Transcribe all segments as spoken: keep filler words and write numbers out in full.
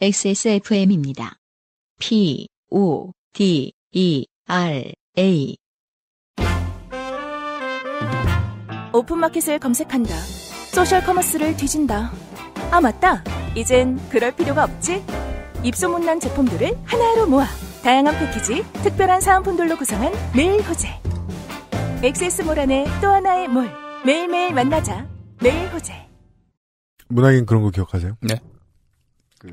엑스에스에프엠입니다. P, O, D, E, R, A. 오픈마켓을 검색한다. 소셜 커머스를 뒤진다. 아 맞다. 이젠 그럴 필요가 없지. 입소문난 제품들을 하나로 모아 다양한 패키지, 특별한 사은품들로 구성한 매일 호재. 엑스에스몰 안에 또 하나의 몰. 매일매일 만나자. 매일 호재. 문학인 그런 거 기억하세요? 네. 그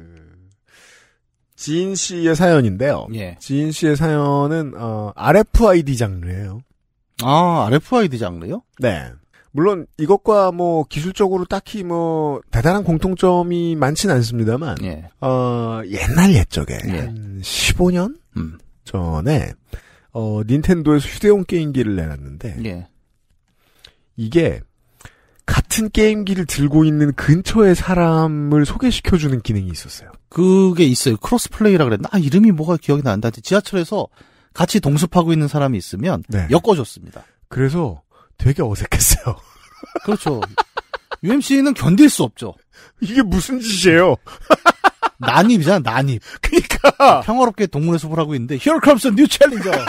지인 씨의 사연인데요. 예. 지인 씨의 사연은 어, 알에프아이디 장르예요. 아, 알에프아이디 장르요? 네. 물론 이것과 뭐 기술적으로 딱히 뭐 대단한 공통점이 많진 않습니다만, 예. 어, 옛날 옛적에 예. 한 십오 년 음. 전에 어, 닌텐도에서 휴대용 게임기를 내놨는데, 예. 이게 같은 게임기를 들고 있는 근처의 사람을 소개시켜주는 기능이 있었어요. 그게 있어요. 크로스플레이라 그랬나? 아, 이름이 뭐가 기억이 난다. 지하철에서 같이 동습하고 있는 사람이 있으면 네. 엮어줬습니다. 그래서 되게 어색했어요. 그렇죠. 유엠씨는 견딜 수 없죠. 이게 무슨 짓이에요? 난입이잖아, 난입. 그러니까 평화롭게 동물의 숲을 하고 있는데 Here comes a new challenger.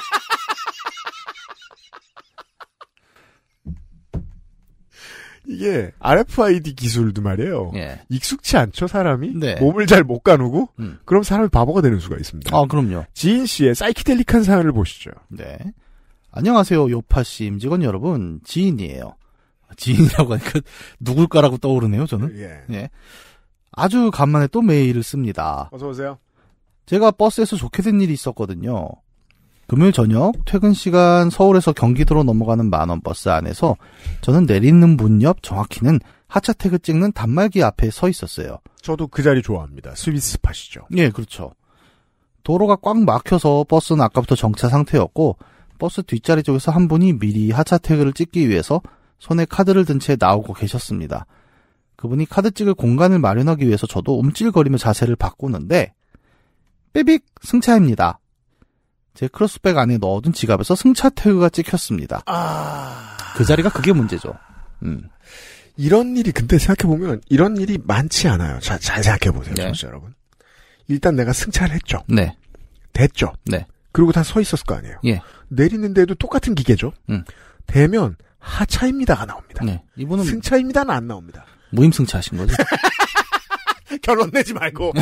이게 알에프아이디 기술도 말이에요. 예. 익숙치 않죠, 사람이? 네. 몸을 잘 못 가누고? 음. 그럼 사람이 바보가 되는 수가 있습니다. 아, 그럼요. 지인 씨의 사이키델릭한 사연을 보시죠. 네. 안녕하세요, 요파씨, 임직원 여러분. 지인이에요. 지인이라고 하니까 누굴까라고 떠오르네요, 저는. 예. 예. 아주 간만에 또 메일을 씁니다. 어서 오세요. 제가 버스에서 좋게 된 일이 있었거든요. 금요일 저녁 퇴근 시간 서울에서 경기도로 넘어가는 만원 버스 안에서 저는 내리는 문 옆 정확히는 하차 태그 찍는 단말기 앞에 서 있었어요. 저도 그 자리 좋아합니다. 스위스 팟이죠. 예, 그렇죠. 도로가 꽉 막혀서 버스는 아까부터 정차 상태였고 버스 뒷자리 쪽에서 한 분이 미리 하차 태그를 찍기 위해서 손에 카드를 든 채 나오고 계셨습니다. 그분이 카드 찍을 공간을 마련하기 위해서 저도 움찔거리며 자세를 바꾸는데 삐빅 승차입니다. 제 크로스백 안에 넣어둔 지갑에서 승차 태그가 찍혔습니다. 아... 그 자리가 그게 문제죠. 음. 이런 일이 근데 생각해보면 이런 일이 많지 않아요. 자, 잘 생각해보세요. 네. 청취자 여러분. 일단 내가 승차를 했죠. 네. 됐죠. 네. 그리고 다 서 있었을 거 아니에요. 예. 내리는데도 똑같은 기계죠. 음. 되면 하차입니다가 나옵니다. 네. 이분은 승차입니다는 안 나옵니다. 무임승차 하신 거죠? 결론 내지 말고.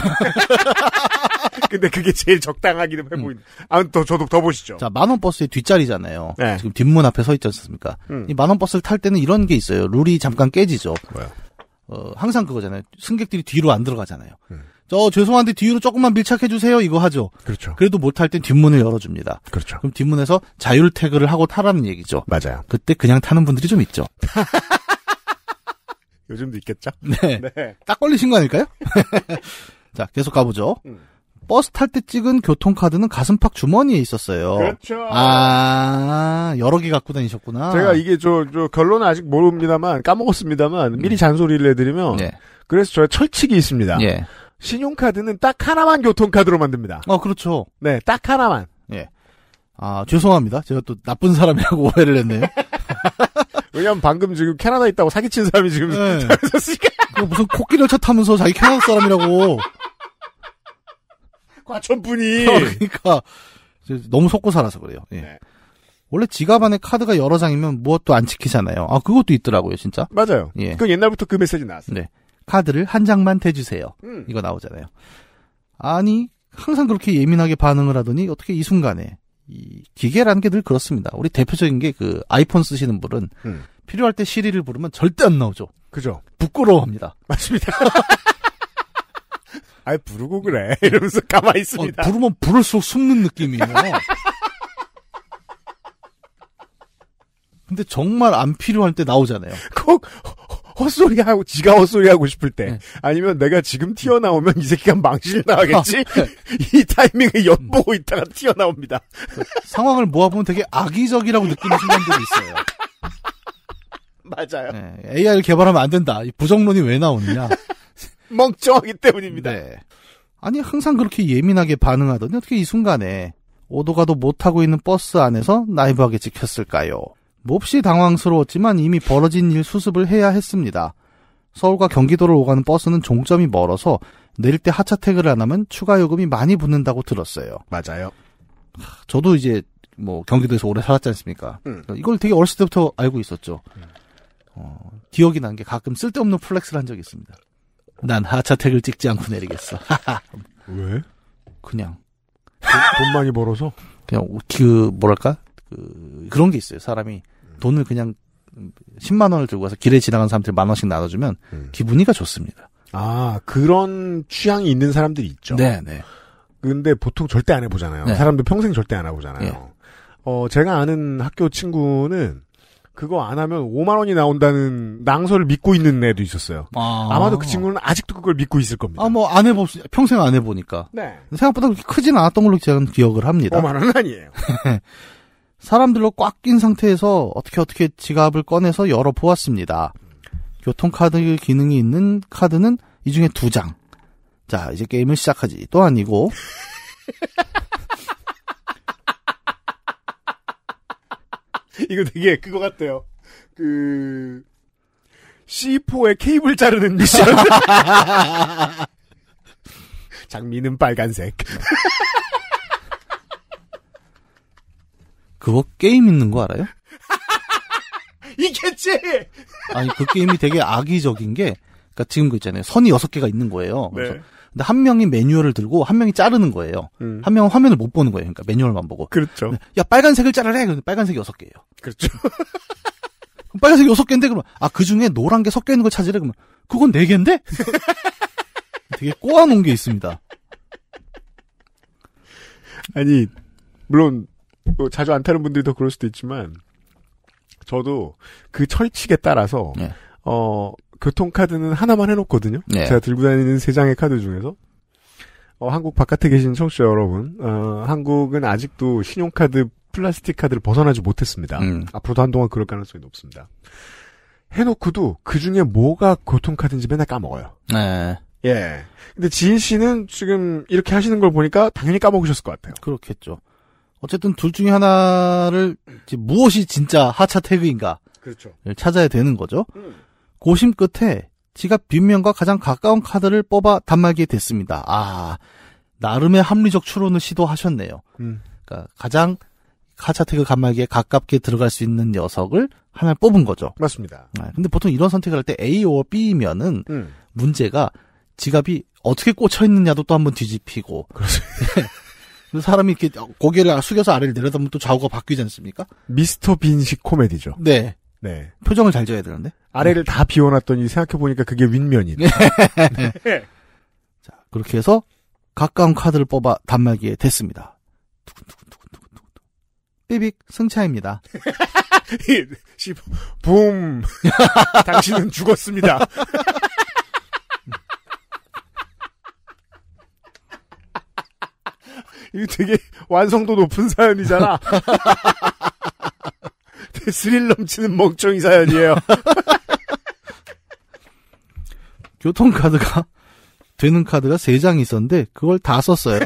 근데 그게 제일 적당하기는 해 보인다. 음. 아무튼 더, 저도 더 보시죠. 자, 만원 버스의 뒷자리잖아요. 네. 지금 뒷문 앞에 서 있지 않습니까? 음. 이 만원 버스를 탈 때는 이런 게 있어요. 룰이 잠깐 깨지죠. 뭐요? 어, 항상 그거잖아요. 승객들이 뒤로 안 들어가잖아요. 음. 저, 죄송한데 뒤로 조금만 밀착해주세요. 이거 하죠. 그렇죠. 그래도 못 탈 땐 뒷문을 열어줍니다. 그렇죠. 그럼 뒷문에서 자율 태그를 하고 타라는 얘기죠. 맞아요. 그때 그냥 타는 분들이 좀 있죠. 요즘도 있겠죠? 네. 네. 딱 걸리신 거 아닐까요? 자, 계속 가보죠. 음. 버스 탈 때 찍은 교통카드는 가슴팍 주머니에 있었어요. 그렇죠. 아, 여러 개 갖고 다니셨구나. 제가 이게 저, 저, 결론은 아직 모릅니다만, 까먹었습니다만, 미리 잔소리를 해드리면, 네. 그래서 저의 철칙이 있습니다. 예. 신용카드는 딱 하나만 교통카드로 만듭니다. 어, 그렇죠. 네, 딱 하나만. 예. 아, 죄송합니다. 제가 또 나쁜 사람이라고 오해를 했네요. 왜냐면 방금 지금 캐나다 있다고 사기친 사람이 지금, 네. 있으니까. 무슨 코끼리 열차 타면서 자기 캐나다 사람이라고. 과천분이. 어, 그러니까 너무 속고 살아서 그래요. 예. 네. 원래 지갑 안에 카드가 여러 장이면 무엇도 안 찍히잖아요. 아, 그것도 있더라고요, 진짜. 맞아요. 예. 그건 옛날부터 그 메시지 나왔어요. 네. 카드를 한 장만 대주세요. 음. 이거 나오잖아요. 아니, 항상 그렇게 예민하게 반응을 하더니 어떻게 이 순간에 이 기계라는 게 늘 그렇습니다. 우리 대표적인 게 그 아이폰 쓰시는 분은 음. 필요할 때 시리를 부르면 절대 안 나오죠. 그죠. 부끄러워합니다. 맞습니다. 아이, 부르고 그래. 이러면서 가만히 있습니다. 어, 부르면 부를수록 숨는 느낌이에요. 근데 정말 안 필요할 때 나오잖아요. 꼭 헛소리하고 지가 헛소리하고 싶을 때 네. 아니면 내가 지금 튀어나오면 이 새끼가 망실 나가겠지. 아, 네. 이 타이밍에 엿보고 있다가 튀어나옵니다. 그 상황을 모아보면 되게 악의적이라고 느끼는 순간들이 있어요. 맞아요. 네, 에이아이를 개발하면 안 된다. 이 부정론이 왜 나오느냐. 멍청하기 때문입니다. 네. 아니 항상 그렇게 예민하게 반응하더니 어떻게 이 순간에 오도 가도 못하고 있는 버스 안에서 나이브하게 찍혔을까요? 몹시 당황스러웠지만 이미 벌어진 일 수습을 해야 했습니다. 서울과 경기도를 오가는 버스는 종점이 멀어서 내릴 때 하차 태그를 안 하면 추가 요금이 많이 붙는다고 들었어요. 맞아요. 저도 이제 뭐 경기도에서 오래 살았지 않습니까? 음. 이걸 되게 어렸을 때부터 알고 있었죠. 음. 어, 기억이 난 게 가끔 쓸데없는 플렉스를 한 적이 있습니다. 난 하차 태그를 찍지 않고 내리겠어. 왜? 그냥 돈, 돈 많이 벌어서? 그냥 그 뭐랄까 그 그런 게 있어요. 사람이 돈을 그냥 십만 원을 들고 가서 길에 지나가는 사람들 만 원씩 나눠주면 음. 기분이가 좋습니다. 아, 그런 취향이 있는 사람들이 있죠. 네, 네. 근데 보통 절대 안 해보잖아요. 네. 사람들 평생 절대 안 해보잖아요. 네. 어, 제가 아는 학교 친구는 그거 안 하면 오만 원이 나온다는 낭설을 믿고 있는 애도 있었어요. 아. 아마도 그 친구는 아직도 그걸 믿고 있을 겁니다. 아, 뭐, 안 해보, 평생 안 해보니까. 네. 생각보다 그렇게 크진 않았던 걸로 제가 기억을 합니다. 오만 원은 아니에요. 사람들로 꽉 낀 상태에서 어떻게 어떻게 지갑을 꺼내서 열어보았습니다. 교통카드 기능이 있는 카드는 이 중에 두 장. 자, 이제 게임을 시작하지. 또 아니고. 이거 되게 그거 같아요. 그 씨포의 케이블 자르는 미션. 장미는 빨간색. 그거 게임 있는 거 알아요? 있겠지. 아니 그 게임이 되게 악의적인 게, 그러니까 지금 그 있잖아요. 선이 여섯 개가 있는 거예요. 그래서 네. 근데 한 명이 매뉴얼을 들고 한 명이 자르는 거예요. 음. 한 명은 화면을 못 보는 거예요. 그러니까 매뉴얼만 보고. 그렇죠. 야 빨간색을 자르래. 그런데 빨간색이 여섯 개예요. 그렇죠. 그럼 빨간색이 여섯 개인데 그러면 아 그 중에 노란 게 섞여 있는 걸 찾으래. 그러면 그건 네 개인데? 되게 꼬아놓은 게 있습니다. 아니 물론 뭐 자주 안 타는 분들도 그럴 수도 있지만 저도 그 철칙에 따라서 네. 어 교통카드는 하나만 해놓거든요. 네. 제가 들고 다니는 세 장의 카드 중에서 어, 한국 바깥에 계신 청취자 여러분, 어, 한국은 아직도 신용카드, 플라스틱 카드를 벗어나지 못했습니다. 음. 앞으로도 한동안 그럴 가능성이 높습니다. 해놓고도 그 중에 뭐가 교통카드인지 맨날 까먹어요. 네. 예. 근데 지인 씨는 지금 이렇게 하시는 걸 보니까 당연히 까먹으셨을 것 같아요. 그렇겠죠. 어쨌든 둘 중에 하나를 이제 무엇이 진짜 하차 태그인가를 그렇죠. 찾아야 되는 거죠. 음. 고심 끝에 지갑 뒷면과 가장 가까운 카드를 뽑아 단말기에 댔습니다. 아, 나름의 합리적 추론을 시도하셨네요. 음. 그러니까 가장 하차 태그 단말기에 가깝게 들어갈 수 있는 녀석을 하나 뽑은 거죠. 맞습니다. 아, 근데 보통 이런 선택을 할 때 Aor B면은 음. 문제가 지갑이 어떻게 꽂혀 있느냐도 또 한번 뒤집히고. 그렇죠. 사람이 이렇게 고개를 숙여서 아래를 내려다보면 또 좌우가 바뀌지 않습니까? 미스터 빈식 코미디죠. 네. 네. 표정을 잘 지어야 되는데. 아래를 다 비워놨더니 생각해보니까 그게 윗면이네. 네. 자, 그렇게 해서 가까운 카드를 뽑아 단말기에 댔습니다. 두근두근두근두근두근. 삐빅 승차입니다. 붐. 당신은 죽었습니다. 이거 되게 완성도 높은 사연이잖아. 되게 스릴 넘치는 멍청이 사연이에요. 교통카드가 되는 카드가 세 장이 있었는데 그걸 다 썼어요.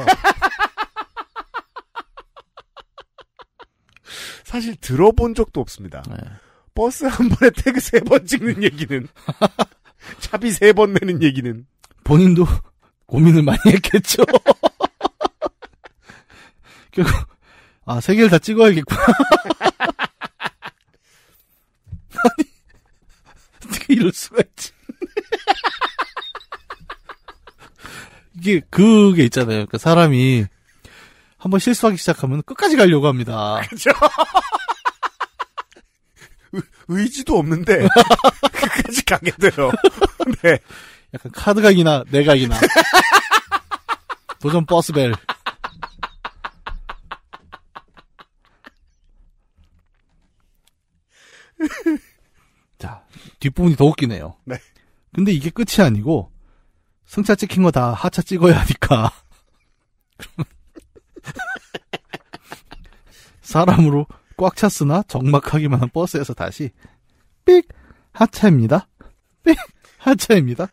사실 들어본 적도 없습니다. 네. 버스 한 번에 태그 세 번 찍는 얘기는 차비 세 번 내는 얘기는 본인도 고민을 많이 했겠죠. 결국 아, 세 개를 다 찍어야겠구나. 아니, 어떻게 이럴 수가 있지? 이게 그게 있잖아요. 그러니까 사람이 한번 실수하기 시작하면 끝까지 가려고 합니다. 그죠? 의지도 없는데 끝까지 가게 돼요. 네. 약간 카드각이나 내각이나 도전 버스벨. 자, 뒷부분이 더 웃기네요. 네. 근데 이게 끝이 아니고 승차 찍힌 거 다 하차 찍어야 하니까 사람으로 꽉 찼으나 적막하기만 한 버스에서 다시 삑 하차입니다. 삑 하차입니다.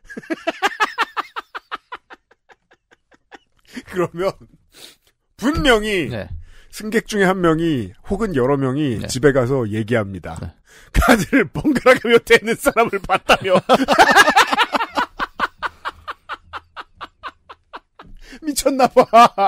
그러면 분명히 네. 승객 중에 한 명이 혹은 여러 명이 네. 집에 가서 얘기합니다. 네. 카드를 번갈아가 몇 대 있는 사람을 봤다며. 미쳤나봐.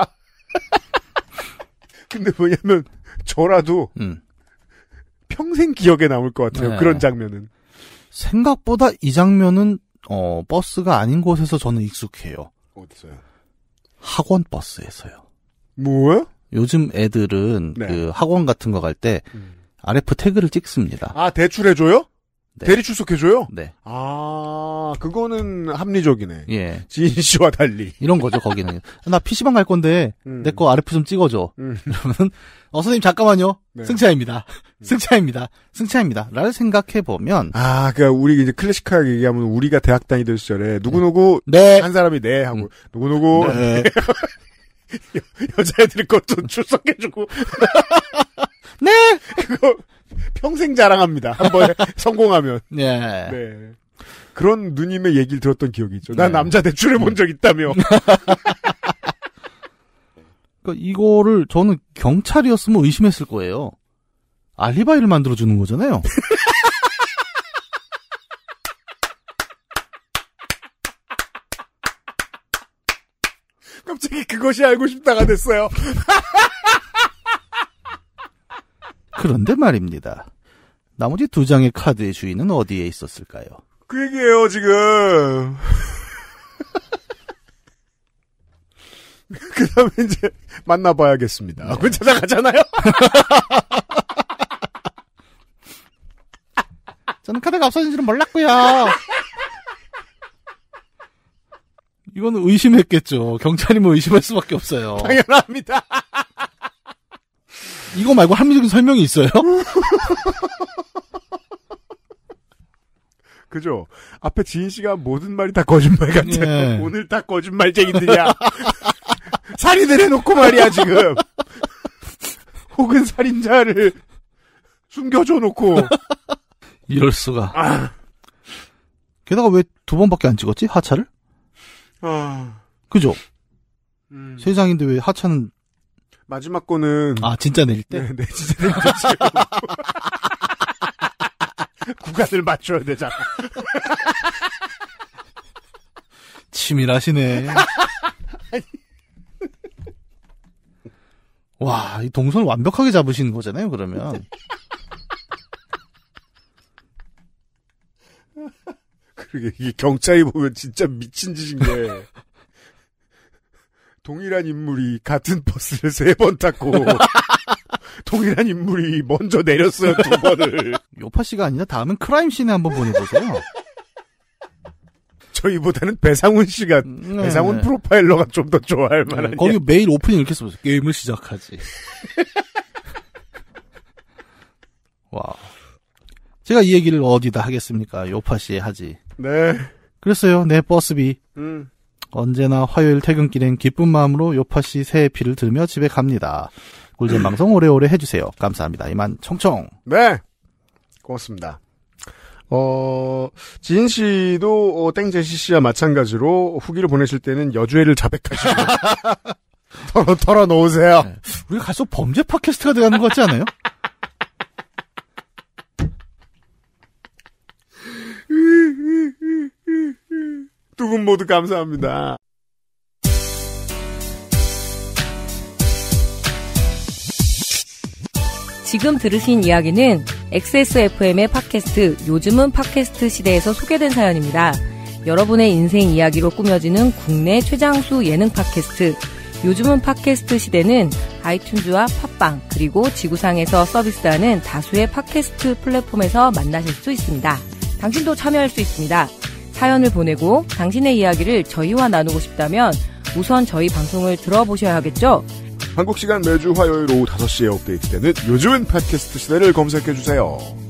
근데 뭐냐면 저라도 음. 평생 기억에 남을 것 같아요. 네. 그런 장면은. 생각보다 이 장면은 어, 버스가 아닌 곳에서 저는 익숙해요. 어디서요? 학원 버스에서요. 뭐요? 요즘 애들은 네. 그 학원 같은 거 갈 때 음. 알에프 태그를 찍습니다. 아, 대출해줘요? 네. 대리 출석해줘요? 네. 아, 그거는 합리적이네. 예. 지인 씨와 달리. 이런 거죠, 거기는. 나 피시방 갈 건데, 음. 내 거 알에프 좀 찍어줘. 음. 그러면, 어, 선생님, 잠깐만요. 네. 승차입니다. 승차입니다. 승차입니다. 라를 생각해보면, 아, 그니까, 우리 이제 클래식하게 얘기하면, 우리가 대학 다니던 시절에, 누구누구, 네. 한 사람이 네, 하고, 음. 누구누구, 네. 여, 여자애들 것도 출석해주고, 네! 그거, 평생 자랑합니다. 한 번에 성공하면. 네. 네. 그런 누님의 얘기를 들었던 기억이 있죠. 난 네. 남자 대출해 본 적 있다며. 그러니까 이거를 저는 경찰이었으면 의심했을 거예요. 알리바이를 만들어주는 거잖아요. 갑자기 그것이 알고 싶다가 됐어요. 그런데 말입니다. 나머지 두 장의 카드의 주인은 어디에 있었을까요? 그 얘기예요, 지금. 그 다음에 이제 만나봐야겠습니다. 네. 그 찾아가잖아요? 저는 카드가 없어진 줄은 몰랐고요. 이거는 의심했겠죠. 경찰이면 의심할 수밖에 없어요. 당연합니다. 이거 말고 합리적인 설명이 있어요? 그죠? 앞에 지인 씨가 모든 말이 다 거짓말 같아요. 예. 오늘 다 거짓말쟁이들이야. 살인을 해놓고 말이야, 지금. 혹은 살인자를 숨겨줘 놓고. 이럴 수가. 아. 게다가 왜 두 번밖에 안 찍었지? 하차를? 아. 그죠? 음. 세 장인데 왜 하차는 마지막 거는. 아 진짜 내릴 때? 네, 네, 진짜 내릴 때. 구간을 맞춰야 되잖아. 치밀하시네. 와, 이 동선을 완벽하게 잡으시는 거잖아요, 그러면. 그러게, 이게 경찰이 보면 진짜 미친 짓인 게. 동일한 인물이 같은 버스를 세 번 탔고, 동일한 인물이 먼저 내렸어요, 두 번을. 요파 씨가 아니라 다음엔 크라임 씬에 한번 보내보세요. 저희보다는 배상훈 씨가, 네. 배상훈 프로파일러가 좀 더 좋아할 만한. 네, 거기 매일 오프닝 이렇게 써보세요. 게임을 시작하지. 와. 제가 이 얘기를 어디다 하겠습니까? 요파 씨에 하지. 네. 그랬어요. 내 버스비. 음. 언제나 화요일 퇴근길엔 기쁜 마음으로 요파 씨 새 에피를 들으며 집에 갑니다. 꿀잼 방송 오래오래 해주세요. 감사합니다. 이만 청청. 네. 고맙습니다. 어, 지인 씨도, 어, 땡제시 씨와 마찬가지로 후기를 보내실 때는 여주애를 자백하시고. 털어, 털어 놓으세요. 네. 우리가 갈수록 범죄 팟캐스트가 돼가는 것 같지 않아요? 두 분 모두 감사합니다. 지금 들으신 이야기는 엑스에스에프엠의 팟캐스트 요즘은 팟캐스트 시대에서 소개된 사연입니다. 여러분의 인생 이야기로 꾸며지는 국내 최장수 예능 팟캐스트 요즘은 팟캐스트 시대는 아이튠즈와 팟빵 그리고 지구상에서 서비스하는 다수의 팟캐스트 플랫폼에서 만나실 수 있습니다. 당신도 참여할 수 있습니다. 사연을 보내고 당신의 이야기를 저희와 나누고 싶다면 우선 저희 방송을 들어보셔야 하겠죠? 한국 시간 매주 화요일 오후 다섯 시에 업데이트되는 요즘은 팟캐스트 시대를 검색해주세요.